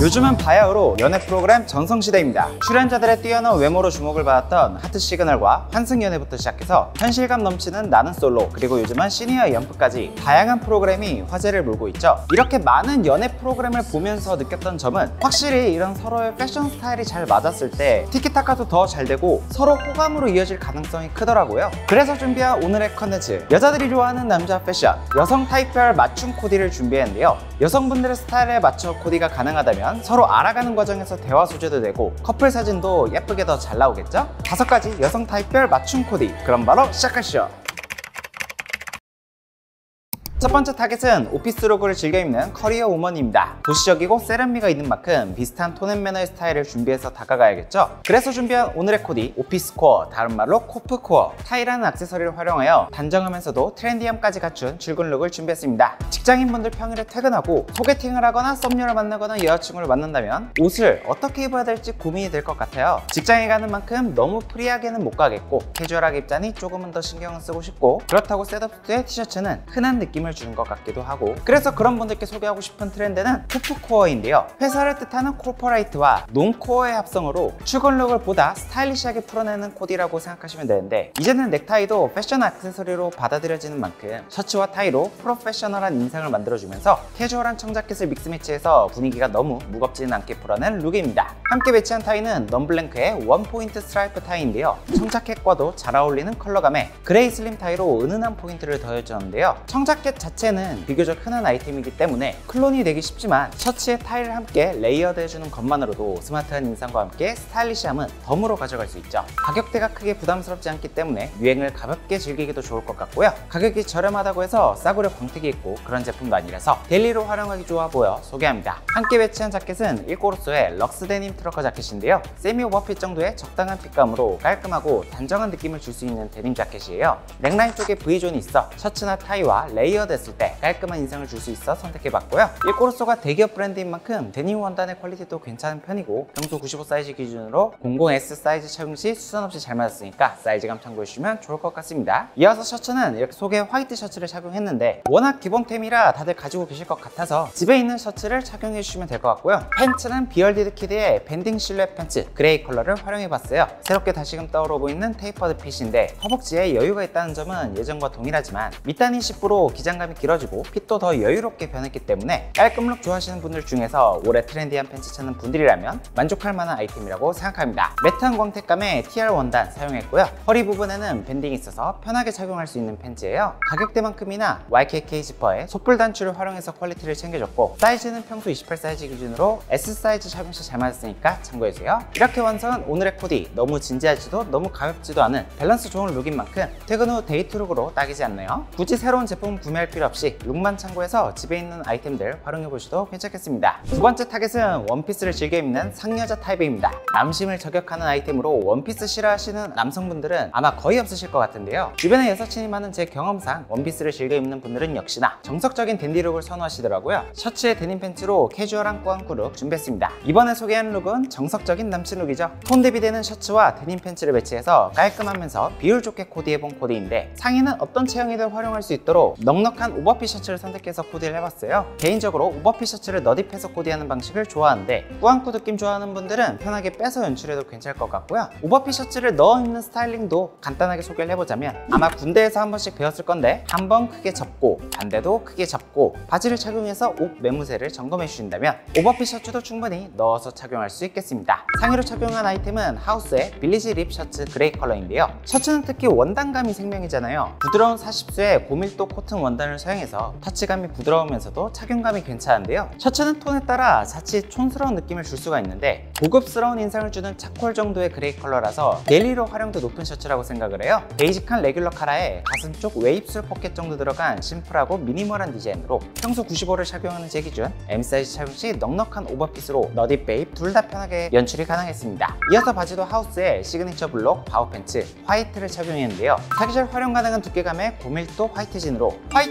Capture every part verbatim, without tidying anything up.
요즘은 바야흐로 연애 프로그램 전성시대입니다. 출연자들의 뛰어난 외모로 주목을 받았던 하트 시그널과 환승 연애부터 시작해서 현실감 넘치는 나는 솔로, 그리고 요즘은 시니어 연프까지 다양한 프로그램이 화제를 몰고 있죠. 이렇게 많은 연애 프로그램을 보면서 느꼈던 점은 확실히 이런 서로의 패션 스타일이 잘 맞았을 때 티키타카도 더 잘 되고 서로 호감으로 이어질 가능성이 크더라고요. 그래서 준비한 오늘의 컨텐츠, 여자들이 좋아하는 남자 패션, 여성 타입별 맞춤 코디를 준비했는데요. 여성분들의 스타일에 맞춰 코디가 가능하다면 서로 알아가는 과정에서 대화 소재도 되고 커플 사진도 예쁘게 더 잘 나오겠죠? 다섯 가지 여성 타입별 맞춤 코디, 그럼 바로 시작하시죠. 첫 번째 타겟은 오피스룩을 즐겨 입는 커리어 우먼입니다. 도시적이고 세련미가 있는 만큼 비슷한 톤앤매너의 스타일을 준비해서 다가가야겠죠? 그래서 준비한 오늘의 코디, 오피스코어, 다른 말로 코프코어. 타이라는 액세서리를 활용하여 단정하면서도 트렌디함까지 갖춘 출근 룩을 준비했습니다. 직장인분들 평일에 퇴근하고 소개팅을 하거나 썸녀를 만나거나 여자친구를 만난다면 옷을 어떻게 입어야 될지 고민이 될 것 같아요. 직장에 가는 만큼 너무 프리하게는 못 가겠고 캐주얼하게 입자니 조금은 더 신경을 쓰고 싶고, 그렇다고 셋업스의 티셔츠는 흔한 느낌을 주는 것 같기도 하고, 그래서 그런 분들께 소개하고 싶은 트렌드는 코프코어인데요. 회사를 뜻하는 코퍼레이트와 놈코어의 합성으로 출근룩을 보다 스타일리시하게 풀어내는 코디라고 생각하시면 되는데, 이제는 넥타이도 패션 액세서리로 받아들여지는 만큼 셔츠와 타이로 프로페셔널한 인상을 만들어주면서 캐주얼한 청자켓을 믹스매치해서 분위기가 너무 무겁지는 않게 풀어낸 룩입니다. 함께 매치한 타이는 넌블랭크의 원포인트 스트라이프 타이인데요. 청자켓과도 잘 어울리는 컬러감에 그레이 슬림 타이로 은은한 포인트를 더해줬는데요. 청자켓 자체는 비교적 흔한 아이템이기 때문에 클론이 되기 쉽지만 셔츠에 타이를 함께 레이어드 해주는 것만으로도 스마트한 인상과 함께 스타일리시함은 덤으로 가져갈 수 있죠. 가격대가 크게 부담스럽지 않기 때문에 유행을 가볍게 즐기기도 좋을 것 같고요. 가격이 저렴하다고 해서 싸구려 광택이 있고 그런 제품도 아니라서 데일리로 활용하기 좋아 보여 소개합니다. 함께 매치한 자켓은 일코로소의 럭스 데님 트러커 자켓인데요. 세미 오버핏 정도의 적당한 핏감으로 깔끔하고 단정한 느낌을 줄 수 있는 데님 자켓이에요. 넥라인 쪽에 V존이 있어 셔츠나 타이와 레이어드 했을 때 깔끔한 인상을 줄 수 있어 선택해봤고요. 일코로소가 대기업 브랜드인 만큼 데님 원단의 퀄리티도 괜찮은 편이고 평소 구십오 사이즈 기준으로 공공 에스 사이즈 착용 시 수선 없이 잘 맞았으니까 사이즈감 참고해주시면 좋을 것 같습니다. 이어서 셔츠는 이렇게 속에 화이트 셔츠를 착용했는데 워낙 기본템이라 다들 가지고 계실 것 같아서 집에 있는 셔츠를 착용해주시면 될 것 같고요. 팬츠는 비얼디드 키드의 밴딩 실루엣 팬츠 그레이 컬러를 활용해봤어요. 새롭게 다시금 떠오르고 보이는 테이퍼드 핏인데 허벅지에 여유가 있다는 점은 예전과 동일하지만 밑단이 십부로 기장감이 길어지고 핏도 더 여유롭게 변했기 때문에 깔끔룩 좋아하시는 분들 중에서 올해 트렌디한 팬츠 찾는 분들이라면 만족할 만한 아이템이라고 생각합니다. 매트한 광택감의 티알 원단 사용했고요. 허리 부분에는 밴딩이 있어서 편하게 착용할 수 있는 팬츠예요. 가격대만큼이나 와이케이케이 지퍼의 속불 단추를 활용해서 퀄리티를 챙겨줬고 사이즈는 평소 이십팔 사이즈 기준으로 에스 사이즈 착용 시 잘 맞았으니까 참고해주세요. 이렇게 완성한 오늘의 코디, 너무 진지하지도 너무 가볍지도 않은 밸런스 좋은 룩인 만큼 퇴근 후 데이트 룩으로 딱이지 않나요? 굳이 새로운 제품 구매할 필요 없이 룩만 참고해서 집에 있는 아이템들 활용해보셔도 괜찮겠습니다. 두 번째 타겟은 원피스를 즐겨 입는 상여자 타입입니다. 남심을 저격하는 아이템으로 원피스 싫어하시는 남성분들은 아마 거의 없으실 것 같은데요. 주변에 여사친이 많은 제 경험상 원피스를 즐겨 입는 분들은 역시나 정석적인 댄디룩을 선호하시더라고요. 셔츠에 데님 팬츠로 캐주얼한 꾸안꾸 룩 준비했습니다. 이번에 소개한 룩은 정석적인 남친 룩이죠. 톤 대비되는 셔츠와 데님 팬츠를 매치해서 깔끔하면서 비율 좋게 코디해본 코디인데, 상의는 어떤 체형이든 활용할 수 있도록 넉넉한 오버핏 셔츠를 선택해서 코디를 해봤어요. 개인적으로 오버핏 셔츠를 너딥해서 코디하는 방식을 좋아하는데 꾸안꾸 느낌 좋아하는 분들은 편하게 빼서 연출해도 괜찮을 것 같고요. 오버핏 셔츠를 넣어 입는 스타일링도 간단하게 소개를 해보자면, 아마 군대에서 한 번씩 배웠을 건데 한 번 크게 접고 반대도 크게 접고 바지를 착용해서 옷 매무새를 점검해 주신다면 오버핏 셔츠도 충분히 넣어서 착용할 수 있겠습니다. 상의로 착용한 아이템은 하우스의 빌리지 립 셔츠 그레이 컬러인데요. 셔츠는 특히 원단감이 생명이잖아요. 부드러운 사십 수의 고밀도 코튼 원단을 사용해서 터치감이 부드러우면서도 착용감이 괜찮은데요. 셔츠는 톤에 따라 자칫 촌스러운 느낌을 줄 수가 있는데 고급스러운 인상을 주는 차콜 정도의 그레이 컬러라서 데일리로 활용도 높은 셔츠라고 생각을 해요. 베이직한 레귤러 카라에 가슴 쪽 웨입술 포켓 정도 들어간 심플하고 미니멀한 디자인으로 평소 구십오를 착용하는 제 기준 엠 사이즈 착용 시 넉넉한 오버핏으로 너디 베입 둘 다 편하게 연출이 가능했습니다. 이어서 바지도 하우스의 시그니처 블록 바우 팬츠 화이트를 착용했는데요. 사계절 활용 가능한 두께감의 고밀도 화이트 진으로 화이트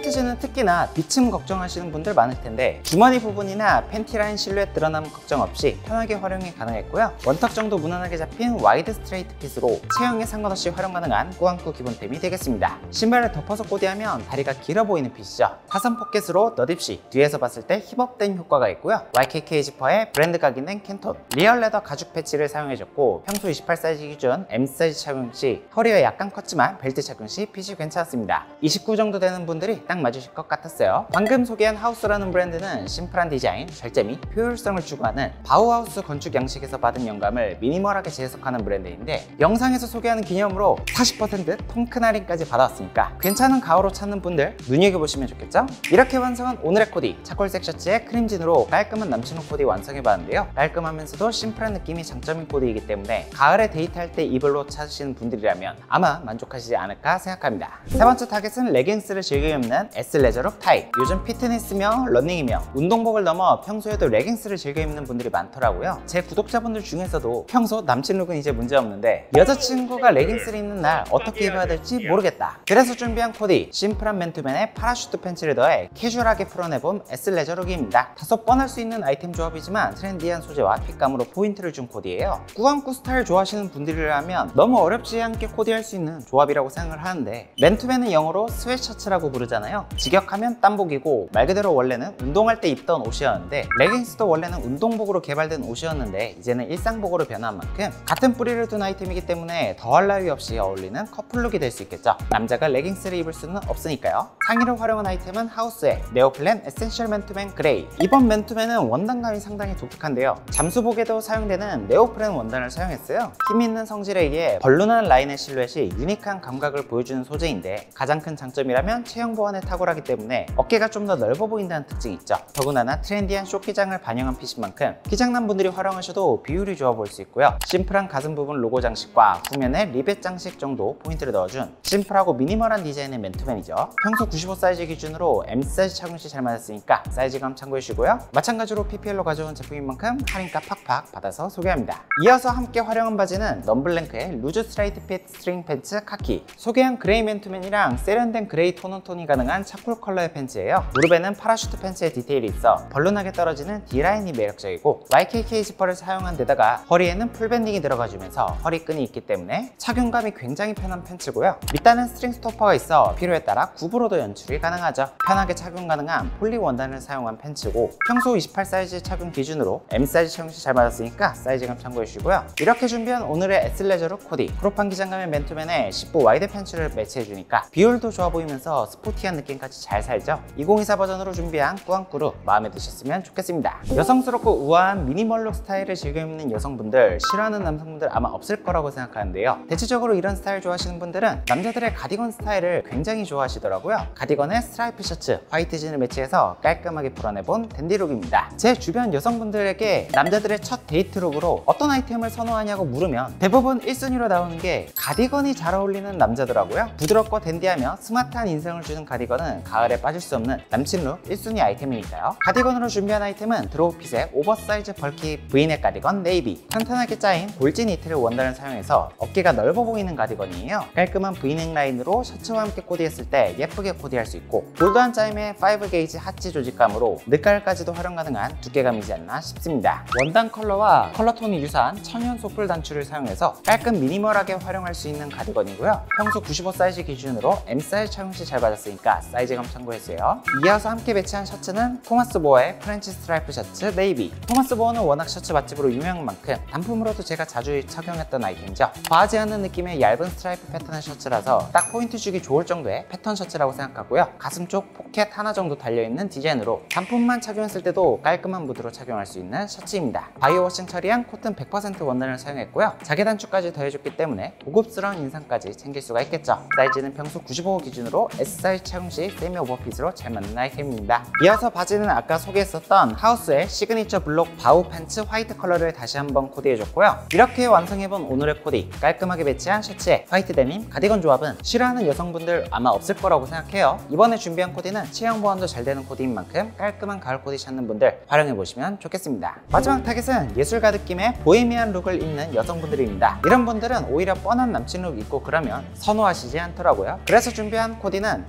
화이트 는 특히나 비침 걱정하시는 분들 많을 텐데 주머니 부분이나 팬티 라인 실루엣 드러남 걱정 없이 편하게 활용이 가능했고요. 원턱 정도 무난하게 잡힌 와이드 스트레이트 핏으로 체형에 상관없이 활용 가능한 꾸안꾸 기본템이 되겠습니다. 신발을 덮어서 코디하면 다리가 길어 보이는 핏이죠. 사선 포켓으로 너딥시, 뒤에서 봤을 때 힙업된 효과가 있고요. 와이케이케이 지퍼에 브랜드 각인된 캔톤, 리얼 레더 가죽 패치를 사용해줬고 평소 이십팔 사이즈 기준 M 사이즈 착용 시 허리가 약간 컸지만 벨트 착용 시 핏이 괜찮았습니다. 이십구 정도 되는 분들이 딱 맞으실 것 같았어요. 방금 소개한 하우스라는 브랜드는 심플한 디자인, 절제 및 효율성을 추구하는 바우하우스 건축 양식에서 받은 영감을 미니멀하게 재해석하는 브랜드인데 영상에서 소개하는 기념으로 사십 퍼센트 통큰 할인까지 받아왔으니까 괜찮은 가오로 찾는 분들 눈여겨보시면 좋겠죠? 이렇게 완성한 오늘의 코디, 차콜색 셔츠에 크림진으로 깔끔한 남친룩 코디 완성해봤는데요. 깔끔하면서도 심플한 느낌이 장점인 코디이기 때문에 가을에 데이트할 때 입을 옷 찾으시는 분들이라면 아마 만족하시지 않을까 생각합니다. 세 번째 타겟은 레깅스를 즐겨 입는 S레저룩 타입. 요즘 피트니스며 러닝이며 운동복을 넘어 평소에도 레깅스를 즐겨 입는 분들이 많더라고요. 제 구독자분들 중에서도 평소 남친 룩은 이제 문제없는데 여자친구가 레깅스를 입는 날 어떻게 입어야 될지 모르겠다. 그래서 준비한 코디, 심플한 맨투맨에 파라슈트 팬츠를 더해 캐주얼하게 풀어내본 S레저룩입니다. 다소 뻔할 수 있는 아이템 조합이지만 트렌디한 소재와 핏감으로 포인트를 준 코디예요. 꾸안꾸 스타일 좋아하시는 분들이라면 너무 어렵지 않게 코디할 수 있는 조합이라고 생각을 하는데 맨투맨은 영어로 스웨셔츠라고 부르잖아요. 직역하면 땀복이고 말 그대로 원래는 운동할 때 입던 옷이었는데 레깅스도 원래는 운동복으로 개발된 옷이었는데 이제는 일상복으로 변한 만큼 같은 뿌리를 둔 아이템이기 때문에 더할 나위 없이 어울리는 커플룩이 될 수 있겠죠. 남자가 레깅스를 입을 수는 없으니까요. 상의를 활용한 아이템은 하우스의 네오플랜 에센셜 맨투맨 그레이. 이번 맨투맨은 원단감이 상당히 독특한데요. 잠수복에도 사용되는 네오프렌 원단을 사용했어요. 힘있는 성질에 의해 벌룬한 라인의 실루엣이 유니크한 감각을 보여주는 소재인데 가장 큰 장점이라면 체형 보완에 탁월하기 때문에 어깨가 좀 더 넓어 보인다는 특징이 있죠. 더군다나 트렌디한 쇼키장을 반영한 핏인 만큼 키장남 분들이 활용하셔도 비율이 좋아 보일 수 있고요. 심플한 가슴 부분 로고 장식과 후면에 리벳 장식 정도 포인트를 넣어준 심플하고 미니멀한 디자인의 맨투맨이죠. 평소 구십오 사이즈 기준으로 M 사이즈 착용 시 잘 맞았으니까 사이즈감 참고해주시고요. 마찬가지로 피피엘로 가져온 제품인 만큼 할인가 팍팍 받아서 소개합니다. 이어서 함께 활용한 바지는 넘블랭크의 루즈 스트레이트 핏 스트링 팬츠 카키. 소개한 그레이 맨투맨이랑 세련된 그레이 톤 온 톤이 가능한 차콜 컬러의 팬츠예요. 무릎에는 파라슈트 팬츠의 디테일이 있어 벌룬하게 떨어지는 D라인이 매력적이고 와이케이케이 지퍼를 사용한 데다가 허리에는 풀밴딩이 들어가주면서 허리끈이 있기 때문에 착용감이 굉장히 편한 팬츠고요. 밑단은 스트링 스토퍼가 있어 필요에 따라 굽으로도 연출이 가능하죠. 편하게 착용 가능한 폴리 원단을 사용한 팬츠고 평소 이십팔 사이즈 착용 기준으로 M 사이즈 착용 시 잘 맞았으니까 사이즈감 참고해주시고요. 이렇게 준비한 오늘의 S레저룩 코디, 크롭한 기장감의 맨투맨에 십구 와이드 팬츠를 매치해주니까 비율도 좋아 보이면서 스포티한 느낌까지 잘 살죠. 이천이십사 버전으로 준비한 꾸안꾸룩 마음에 드셨으면 좋겠습니다. 여성스럽고 우아한 미니멀룩 스타일을 즐겨 입는 여성분들, 싫어하는 남성분들 아마 없을 거라고 생각하는데요. 대체적으로 이런 스타일 좋아하시는 분들은 남자들의 가디건 스타일을 굉장히 좋아하시더라고요. 가디건에 스트라이프 셔츠, 화이트 진을 매치해서 깔끔하게 풀어내본 댄디룩입니다. 제 주변 여성분들에게 남자들의 첫 데이트룩으로 어떤 아이템을 선호하냐고 물으면 대부분 일 순위로 나오는 게 가디건이 잘 어울리는 남자더라고요. 부드럽고 댄디하며 스마트한 인상을 주는 가디건은 가을에 빠질 수 없는 남친룩 일 순위 아이템이니까요. 가디건으로 준비한 아이템은 드로우핏의 오버사이즈 벌키 브이넥 가디건 네이비. 탄탄하게 짜인 골지 니트를 원단을 사용해서 어깨가 넓어 보이는 가디건이에요. 깔끔한 브이넥 라인으로 셔츠와 함께 코디했을 때 예쁘게 코디할 수 있고 볼드한 짜임의 파이브 게이지 하치 조직감으로 늦가을까지도 활용 가능한 두께감이지 않나 싶습니다. 원단 컬러와 컬러톤이 유사한 천연 소풀 단추를 사용해서 깔끔 미니멀하게 활용할 수 있는 가디건이고요. 평소 구십오 사이즈 기준으로 M 사이즈 착용 시 잘 받았으니까 사이즈감 참고했어요. 이어서 함께 매치한 셔츠는 토마스 보어의 프렌치 스트라이프 셔츠 네이비. 토마스 보어는 워낙 셔츠 맛집으로 유명한 만큼 단품으로도 제가 자주 착용했던 아이템이죠. 과하지 않은 느낌의 얇은 스트라이프 패턴의 셔츠라서 딱 포인트 주기 좋을 정도의 패턴 셔츠라고 생각하고요. 가슴 쪽 포켓 하나 정도 달려있는 디자인으로 단품만 착용했을 때도 깔끔한 무드로 착용할 수 있는 셔츠입니다. 바이오워싱 처리한 코튼 백 퍼센트 원단을 사용했고요. 자개 단추까지 더해줬기 때문에 고급스러운 인상까지 챙길 수가 있겠죠. 사이즈는 평소 구십오 기준으로 S 사이즈 착용 시 세미 오버핏으로 잘 맞는 아이템입니다. 이어서 바지는 아까 소개했었던 하우스의 시그니처 블록 바우 팬츠 화이트 컬러를 다시 한번 코디해줬고요. 이렇게 완성해본 오늘의 코디, 깔끔하게 매치한 셔츠에 화이트 데님, 가디건 조합은 싫어하는 여성분들 아마 없을 거라고 생각해요. 이번에 준비한 코디는 체형 보완도 잘 되는 코디인 만큼 깔끔한 가을 코디 찾는 분들 활용해보시면 좋겠습니다. 마지막 타겟은 예술가 느낌의 보헤미안 룩을 입는 여성분들입니다. 이런 분들은 오히려 뻔한 남친 룩 입고 그러면 선호하시지 않더라고요. 그래서 준비한 코디는 깔끔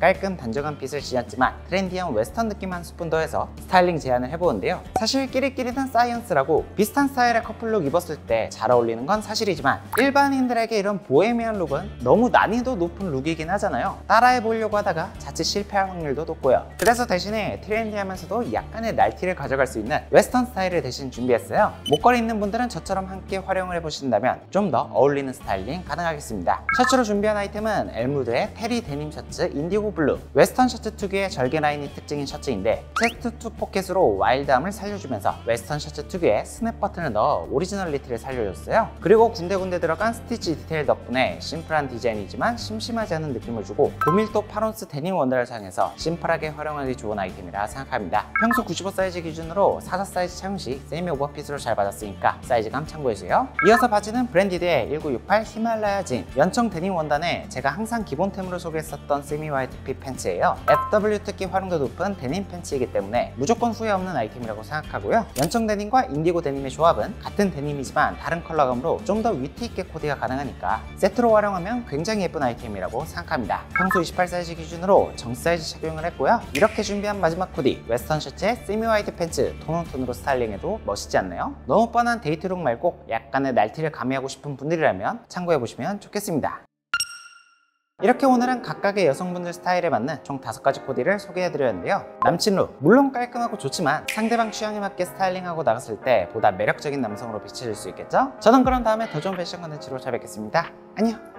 단정한 핏을 지녔지만 트렌디한 웨스턴 느낌 한 스푼 더해서 스타일링 제안을 해보는데요. 사실 끼리끼리는 사이언스라고 비슷한 스타일의 커플룩 입었을 때 잘 어울리는 건 사실이지만 일반인들에게 이런 보헤미안 룩은 너무 난이도 높은 룩이긴 하잖아요. 따라해보려고 하다가 자칫 실패할 확률도 높고요. 그래서 대신에 트렌디하면서도 약간의 날티를 가져갈 수 있는 웨스턴 스타일을 대신 준비했어요. 목걸이 있는 분들은 저처럼 함께 활용을 해보신다면 좀 더 어울리는 스타일링 가능하겠습니다. 셔츠로 준비한 아이템은 엘무드의 테리 데님 셔츠 인디고 블루. 웨스턴 셔츠 특유의 절개 라인이 특징인 셔츠인데 체스트 투 포켓으로 와일드함을 살려주면서 웨스턴 셔츠 특유의 스냅 버튼을 넣어 오리지널리티를 살려줬어요. 그리고 군데군데 들어간 스티치 디테일 덕분에 심플한 디자인이지만 심심하지 않은 느낌을 주고 고밀도 팔 온스 데님 원단을 사용해서 심플하게 활용하기 좋은 아이템이라 생각합니다. 평소 구십오 사이즈 기준으로 사십사 사이즈 착용 시 세미 오버핏으로 잘 받았으니까 사이즈감 참고해주세요. 이어서 바지는 브랜디드의 천구백육십팔 히말라야 진 연청 데님 원단에 제가 항상 기본템으로 소개했었던 세미 화이트 핏 팬츠예요. 에프더블유 특기 활용도 높은 데님 팬츠이기 때문에 무조건 후회 없는 아이템이라고 생각하고요. 연청 데님과 인디고 데님의 조합은 같은 데님이지만 다른 컬러감으로 좀 더 위트 있게 코디가 가능하니까 세트로 활용하면 굉장히 예쁜 아이템이라고 생각합니다. 평소 이십팔 사이즈 기준으로 정 사이즈 착용을 했고요. 이렇게 준비한 마지막 코디 웨스턴 셔츠에 세미 화이트 팬츠 톤온톤으로 스타일링해도 멋있지 않나요? 너무 뻔한 데이트룩 말고 약간의 날티를 가미하고 싶은 분들이라면 참고해보시면 좋겠습니다. 이렇게 오늘은 각각의 여성분들 스타일에 맞는 총 다섯 가지 코디를 소개해드렸는데요. 남친 룩 물론 깔끔하고 좋지만 상대방 취향에 맞게 스타일링하고 나갔을 때 보다 매력적인 남성으로 비춰질 수 있겠죠? 저는 그럼 다음에 더 좋은 패션 컨텐츠로 찾아뵙겠습니다. 안녕!